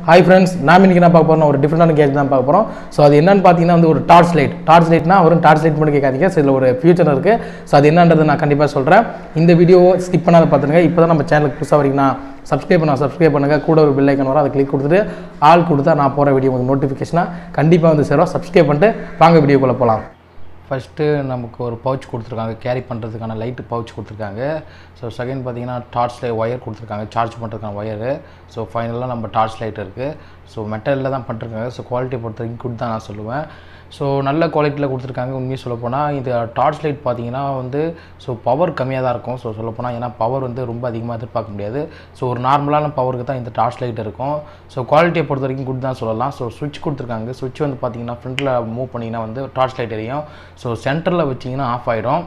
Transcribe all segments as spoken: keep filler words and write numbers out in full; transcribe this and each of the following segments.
Hi friends, நான் இன்னைக்கு என்ன பார்க்க போறோம்னா ஒரு டிஃபரண்டான கேஜெட் தான் பார்க்க போறோம். சோ அது என்னன்னு பாத்தீங்கன்னா வந்து ஒரு டார்ச் லைட். டார்ச் லைட்னா ஒரு டார்ச் லைட் மட்டும் கேட்காதீங்க. சோ இதுல ஒரு ஃபியூச்சர் இருக்கு. சோ அது என்னன்றதை நான் கண்டிப்பா சொல்றேன். இந்த வீடியோவை ஸ்கிப் பண்ணாத பாத்துங்க. இப்போதான் நம்ம சேனலுக்கு புதுசா வரீங்கன்னா சப்ஸ்கிரைப் பண்ணா சப்ஸ்கிரைப் பண்ணுங்க. கூட ஒரு பெல் ஐகான் வரும், அதை கிளிக் கொடுத்துட்டு ஆல் கொடுத்தா நான் போற வீடியோ உங்களுக்கு நோட்டிஃபிகேஷனா கண்டிப்பா வந்து சேரும். சப்ஸ்கிரைப் பண்ணிட்டு வாங்க வீடியோக்குள்ள போலாம். ஃபஸ்ட்டு நமக்கு ஒரு பவுச் கொடுத்துருக்காங்க, கேரி பண்ணுறதுக்கான லைட்டு பவுச் கொடுத்துருக்காங்க. ஸோ செகண்ட் பார்த்தீங்கன்னா டார்ச் லைட் ஒயர் கொடுத்துருக்காங்க, சார்ஜ் பண்ணுறதுக்கான ஒயரு. ஸோ ஃபைனலாக நம்ம டார்ச் லைட் இருக்குது. ஸோ மெட்டலில் தான் பண்ணிருக்காங்க. ஸோ குவாலிட்டி பொறுத்த வரைக்கும் குட் தான் நான் சொல்லுவேன். ஸோ நல்ல குவாலிட்டியில் கொடுத்துருக்காங்க. உண்மையை சொல்லப்போனால் இந்த டார்ச் லைட் பார்த்தீங்கன்னா வந்து ஸோ பவர் கம்மியாக தான் இருக்கும். ஸோ சொல்லப்போனால் ஏன்னா பவர் வந்து ரொம்ப அதிகமாக எதிர்பார்க்க முடியாது. ஸோ ஒரு நார்மலான பவருக்கு தான் இந்த டார்ச் லைட் இருக்கும். ஸோ குவாலிட்டியை பொறுத்த வரைக்கும் குட் தான் சொல்லலாம். ஸோ சுவிட்ச் கொடுத்துருக்காங்க. சுவிட்ச் வந்து பார்த்தீங்கன்னா ஃப்ரண்ட்டில் மூவ் பண்ணிங்கன்னா வந்து டார்ச் லைட் எரியும். ஸோ சென்டரில் வச்சிங்கன்னா ஆஃப் ஆகிடும்.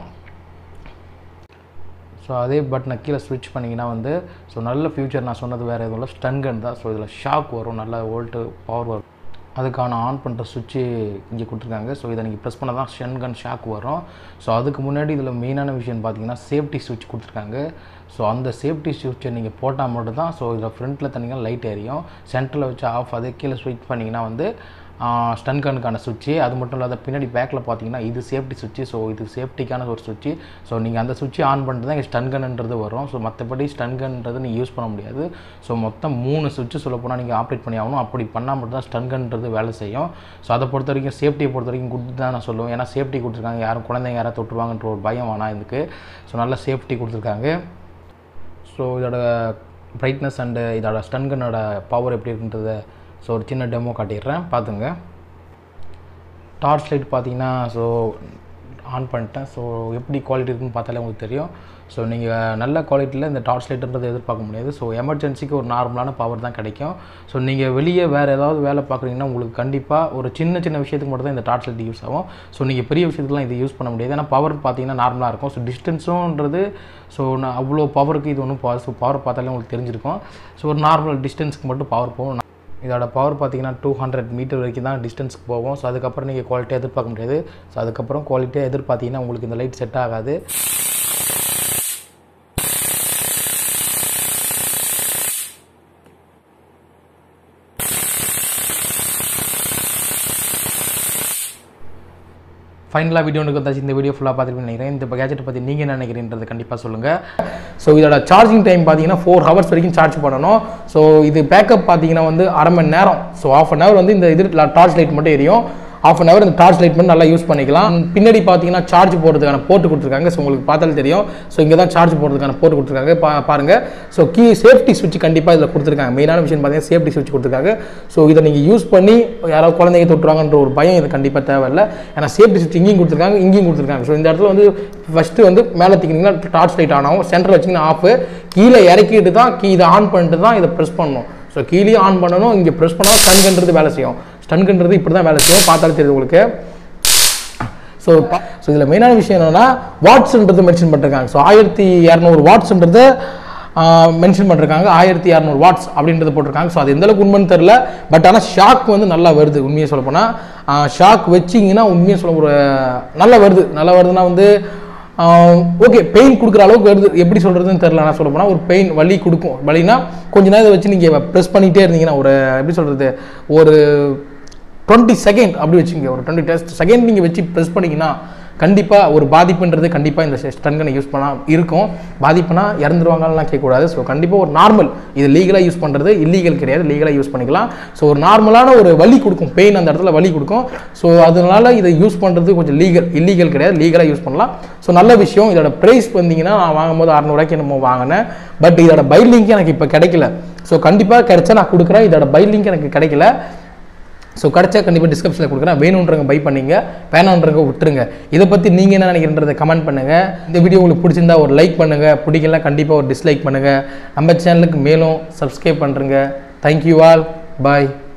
ஸோ அதே பட்டனை கீழே ஸ்விட்ச் பண்ணிங்கன்னா வந்து ஸோ நல்ல ஃபியூச்சர் நான் சொன்னது வேறு எதுவும் இல்லை, ஸ்டன் கன் தான். ஸோ இதில் ஷாக் வரும், நல்ல வோல்ட்டு பவர் வரும். அதுக்கான ஆன் பண்ணுற சுவிட்சு இங்கே கொடுத்துருக்காங்க. ஸோ இதை நீங்கள் ப்ரெஸ் பண்ணால் தான் ஸ்டன் கன் ஷாக் வரும். ஸோ அதுக்கு முன்னாடி இதில் மெயினான விஷயம் பார்த்தீங்கன்னா சேஃப்டி சுவிட்ச் கொடுத்துருக்காங்க. ஸோ அந்த சேஃப்டி சுவிட்சை நீங்கள் போட்டால் மட்டும் தான் ஸோ இதில் ஃப்ரண்ட்டில் தனியாக லைட் எரியும், சென்டரில் வச்சு ஆஃப். அதே கீழே ஸ்விட்ச் பண்ணிங்கன்னா வந்து ஸ்டன் கனுக்கான சுவிட்சு. அது மட்டும் இல்லாத பின்னாடி பேக்கில் பார்த்தீங்கன்னா இது சேஃப்டி சுவிட்சு. ஸோ இது சேஃப்டிக்கான ஒரு சுவிட்சு. ஸோ நீங்கள் அந்த சுவிட்சை ஆன் பண்ணிட்டு தான் இங்கே ஸ்டன் கன்ன்றது வரும். ஸோ மற்றபடி ஸ்டன் கன்ன்றது நீங்கள் யூஸ் பண்ண முடியாது. ஸோ மொத்தம் மூணு சுவிட்சு சொல்ல போனால் நீங்கள் ஆப்ரேட் பண்ணி ஆகணும். அப்படி பண்ணால் மட்டும் தான் ஸ்டன் கன்ன்றது வேலை செய்யும். ஸோ அதை பொறுத்த வரைக்கும் சேஃப்டியை பொறுத்த வரைக்கும் குட் தான் நான் சொல்லுவேன். ஏன்னா சேஃப்டி கொடுத்துருக்காங்க, யாரும் குழந்தைங்க யாராவது தொட்டுருவாங்கன்ற ஒரு பயம் வேணாம் இதுக்கு. ஸோ நல்ல சேஃப்டி கொடுத்துருக்காங்க. ஸோ இதோட பிரைட்னஸ் அண்டு இதோட ஸ்டன் கன்னோட பவர் எப்படி இருக்குன்றத ஸோ ஒரு சின்ன டெமோ காட்டிடுறேன், பார்த்துங்க. டார்ச் லைட் பார்த்தீங்கன்னா ஸோ ஆன் பண்ணிட்டேன். ஸோ எப்படி குவாலிட்டி இருக்குன்னு பார்த்தாலே உங்களுக்கு தெரியும். ஸோ நீங்கள் நல்ல குவாலிட்டியில் இந்த டார்ச் லைட்டுன்றது எதிர்பார்க்க முடியாது. ஸோ எமர்ஜென்சிக்கு ஒரு நார்மலான பவர் தான் கிடைக்கும். ஸோ நீங்கள் வெளியே வேறு ஏதாவது வேலை பார்க்குறீங்கன்னா உங்களுக்கு கண்டிப்பாக ஒரு சின்ன சின்ன விஷயத்துக்கு மட்டும் தான் இந்த டார்ச் லைட் யூஸ் ஆகும். ஸோ நீங்கள் பெரிய விஷயத்துக்குலாம் இது யூஸ் பண்ண முடியாது. ஏன்னா பவர் பார்த்தீங்கன்னா நார்மலாக இருக்கும். ஸோ டிஸ்டன்ஸுன்றது ஸோ நான் அவ்வளோ பவருக்கு இது ஒன்றும் ஸோ பவர் பார்த்தாலே உங்களுக்கு தெரிஞ்சிருக்கும். ஸோ ஒரு நார்மல் டிஸ்டன்ஸுக்கு மட்டும் பவர் போகும். இதோட பவர் பார்த்தீங்கன்னா டூ ஹண்ட்ரட் மீட்டர் வரைக்கும் தான் டிஸ்டன்ஸுக்கு போகும். ஸோ அதுக்கப்புறம் நீங்கள் குவாலிட்டியாக எதிர்பார்க்க முடியாது. ஸோ அதுக்கப்புறம் குவாலிட்டியாக எதிர்பார்த்தீங்கன்னா உங்களுக்கு இந்த லைட் செட் ஆகாது. ஃபைனலாக வீடியோ ஒன்று வந்தாச்சு. இந்த வீடியோ ஃபுல்லாக பார்த்துட்டு நினைக்கிறேன். இந்த கேஜெட்டை பற்றி நீங்கள் என்ன நினைக்கிறீன்றது கண்டிப்பாக சொல்லுங்கள். ஸோ இதோட சார்ஜிங் டைம் பார்த்தீங்கன்னா ஃபோர் ஹவர்ஸ் வரைக்கும் சார்ஜ் பண்ணணும். ஸோ இது பேக்கப் பார்த்தீங்கன்னா வந்து அரை மணி நேரம். ஸோ ஆஃப் அன் ஹவர் வந்து இந்த இது டார்ச் லைட் மட்டும் எரியும். ஆஃப் அன் ஹவர் இந்த டார்ச் லைட் மட்டும் நல்லா யூஸ் பண்ணிக்கலாம். பின்னாடி பார்த்தீங்கன்னா சார்ஜ் போடுறதுக்கான போர்ட்டு கொடுத்துருக்காங்க. ஸோ உங்களுக்கு பார்த்தாலே தெரியும். ஸோ இங்கே தான் சார்ஜ் போடுறதுக்கான போர்ட்டு கொடுத்துருக்காங்க, பா பாருங்கள். ஸோ கீ சேஃப்டி சுவிட்ச் கண்டிப்பாக இதில் கொடுத்துருக்காங்க. மெயினான விஷயம் பார்த்தீங்கன்னா சேஃப்டி சுவிட்ச் கொடுத்துருக்காங்க. ஸோ இதை நீங்கள் யூஸ் பண்ணி யாராவது குழந்தைங்க தொட்டுருவாங்கன்ற ஒரு பயம் இது கண்டிப்பாக தேவையில்லை. ஏன்னா சேஃப்டி சுவிட்ச் இங்கேயும் கொடுத்துருக்காங்க, இங்கேயும் கொடுத்துருக்காங்க. ஸோ இந்த இடத்துல வந்து ஃபஸ்ட்டு வந்து மேலே தூக்கினீங்கன்னா டார்ச் லைட் ஆன் ஆகும், சென்டரில் வச்சிங்கன்னா ஆஃப். கீழே இறக்கிட்டு தான் கீ இதை ஆன் பண்ணிட்டு தான் இதை ப்ரெஸ் பண்ணணும். ஸோ கீழே ஆன் பண்ணணும், இங்கே ப்ரெஸ் பண்ணால் ஸ்டன் கன்றது வேலை செய்யும். ஸ்டன் கன்றது இப்படி தான் வேலை செய்யும், பார்த்தாலும் தெரியுது உங்களுக்கு. ஸோ ஸோ இதில் மெயினான விஷயம் என்னென்னா வாட்ஸ்ன்றது மென்ஷன் பண்ணிருக்காங்க. ஸோ ஆயிரத்தி இரநூறு வாட்ஸ்ன்றது மென்ஷன் பண்ணிருக்காங்க. ஆயிரத்தி இரநூறு வாட்ஸ் அப்படின்றது போட்டிருக்காங்க. ஸோ அது எந்தளவுக்கு உண்மைன்னு தெரில. பட் ஆனால் ஷாக் வந்து நல்லா வருது. உண்மையை சொல்ல போனால் ஷாக் வச்சிங்கன்னா உண்மையை சொல்ல ஒரு நல்லா வருது. நல்லா வருதுன்னா வந்து ஓகே பெயின் கொடுக்குற அளவுக்கு வருது. எப்படி சொல்கிறதுன்னு தெரில. நான் சொல்ல போனால் ஒரு பெயின் வலி கொடுக்கும். வலினா கொஞ்ச நேரம் இதை வச்சு நீங்கள் ப்ரெஸ் பண்ணிகிட்டே இருந்தீங்கன்னா ஒரு எப்படி சொல்கிறது ஒரு டுவெண்ட்டி செகண்ட் அப்படி வச்சுங்க. ஒரு டுவெண்ட்டி டெஸ்ட் செகண்ட் நீங்கள் வச்சு ப்ரெஸ் பண்ணிங்கன்னா கண்டிப்பாக ஒரு பாதிப்புன்றது கண்டிப்பாக இந்த ஸ்டன் கன்னை யூஸ் பண்ணால் இருக்கும். பாதிப்புனா இறந்துருவாங்கலாம் கேட்கக்கூடாது. ஸோ கண்டிப்பாக ஒரு நார்மல் இது லீகலாக யூஸ் பண்ணுறது இல்லீகல் கிடையாது, லீகலாக யூஸ் பண்ணிக்கலாம். ஸோ ஒரு நார்மலான ஒரு வலி கொடுக்கும், பெயின் அந்த இடத்துல வலி கொடுக்கும். ஸோ அதனால இதை யூஸ் பண்ணுறது கொஞ்சம் லீகல், இல்லீகல் கிடையாது, லீகலாக யூஸ் பண்ணலாம். ஸோ நல்ல விஷயம். இதோட ப்ரைஸ் வந்தீங்கன்னா நான் வாங்கும்போது அறுநூறுவாய்க்கு என்னமோ வாங்கினேன். பட் இதோட பை லிங்க் எனக்கு இப்போ கிடைக்கல. ஸோ கண்டிப்பாக கிடைச்சா நான் கொடுக்குறேன். இதோட பை லிங்க் எனக்கு கிடைக்கல. ஸோ கிடச்சா கண்டிப்பாக டிஸ்கிரிப்ஷனில் கொடுக்குறேன். வேணுன்றவங்க பை பண்ணிங்க, வேணான்றவங்க விட்டுருங்க. இதை பற்றி நீங்கள் என்ன நினைக்கிறன்றதை கமெண்ட் பண்ணுங்கள். இந்த வீடியோ உங்களுக்கு பிடிச்சிருந்தா ஒரு லைக் பண்ணுங்கள், பிடிக்கலாம் கண்டிப்பாக ஒரு டிஸ்லைக் பண்ணுங்கள். நம்ம சேனலுக்கு மேலும் சப்ஸ்கிரைப் பண்ணுறங்க. தேங்க்யூ ஆல், பாய்.